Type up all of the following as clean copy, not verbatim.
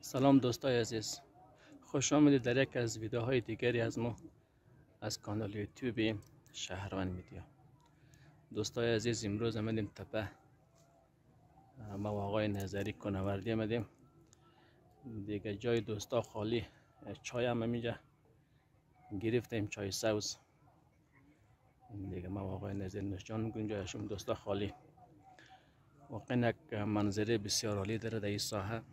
سلام دوستای عزیز، خوش آمدید در یک از ویدیوهای دیگری از ما از کانال یوتیوب شهروند میدیا. دوستای عزیز، امروز آمدیم تپه. ما و آقای نظری کنوردی آمدیم دیگه. جای دوستا خالی، چای هم اینجا گرفتیم، چای سبز دیگه. ما و آقای نظری نوشجان میکنیم، جایشون دوستا خالی. واقعا یک منظره بسیار عالی داره در این ساحه.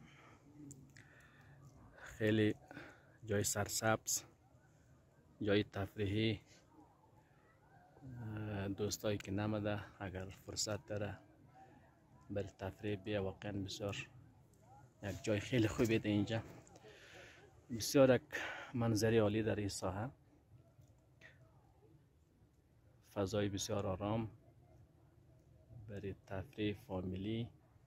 خیلی جای سرسبز، جای تفریحی. دوستایی که نمده اگر فرصت داره برای تفریح بیا، واقعا بسیار یک جای خیلی خوبی ده اینجا. بسیار یک منظری عالی در این ساحه، فضای بسیار آرام برای تفریح فامیلی،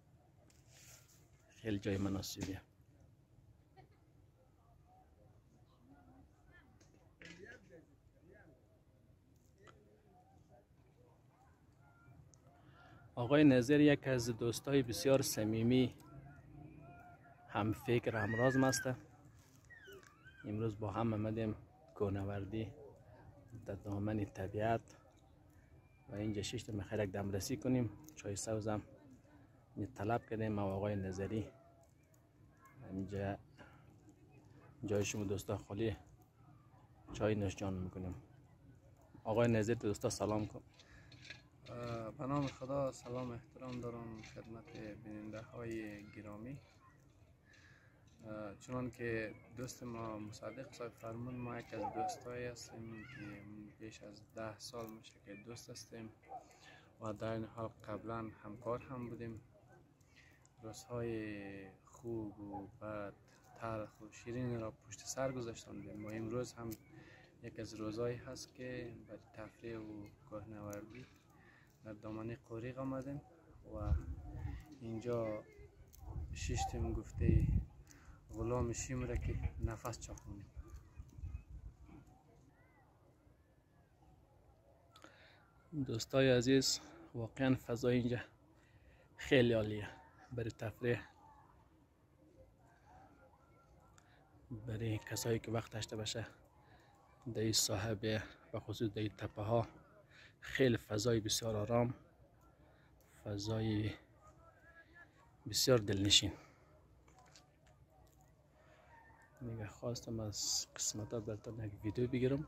خیلی جای مناسبیه. آقای نظر یک از دوستای بسیار صمیمی، هم فکر هم رازم است. امروز با هم آمدیم کوهنوردی در دامن طبیعت و اینجا شش تا میخوایم یک دمرسی کنیم. چای سبزم طلب کردیم ما آقای نظری. اینجا جای شما دوستا خالی، چای نوشجان میکنیم. آقای نظری دوستا سلام کن. به نام خدا سلام احترام دارم خدمت بیننده های گرامی. چون که دوست ما مصدق صاحب فرمود، ما یک از دوستایی هستیم که بیش از 10 سال میشه که دوست هستیم و در این حال قبلا همکار هم بودیم. روزهای خوب و بد، تلخ و شیرین را پشت سر گذاشتیم و امروز هم یک از روزهایی هست که برای تفریح و کوهنوردی در دامنه قوریق آمدیم و اینجا شیشتیم گفته غلام شیم را که نفس چاخونیم. دوستای عزیز، واقعا فضای اینجا خیلی عالیه برای تفریح، برای کسایی که وقت داشته باشه در این ساحه و خصوص در این تپه ها. خیلی فضای بسیار آرام، فضای بسیار دلنشین. دیگه خواستم از قسمت ها براتون یک ویدیو بگیرم.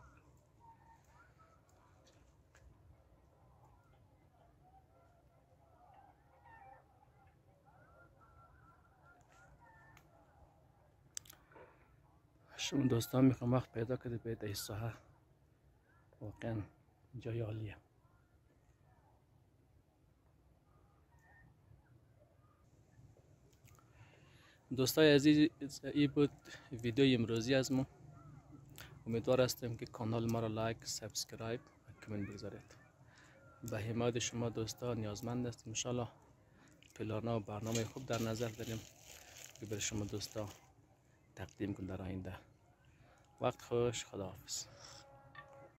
شما دوستان میخوام وقت پیدا کرده به این ساحه، واقعا جای عالیه. دوستای عزیز، این بود ویدیو امروزی از ما. امیدوار هستم که کانال ما را لایک، سابسکرایب و کامنت بگذارید. به حمایت شما دوستان نیازمند هستیم. ان شاء الله پلان‌ها و برنامه خوب در نظر داریم که برای شما دوستان تقدیم کنیم در آینده. وقت خوش، خداحافظ.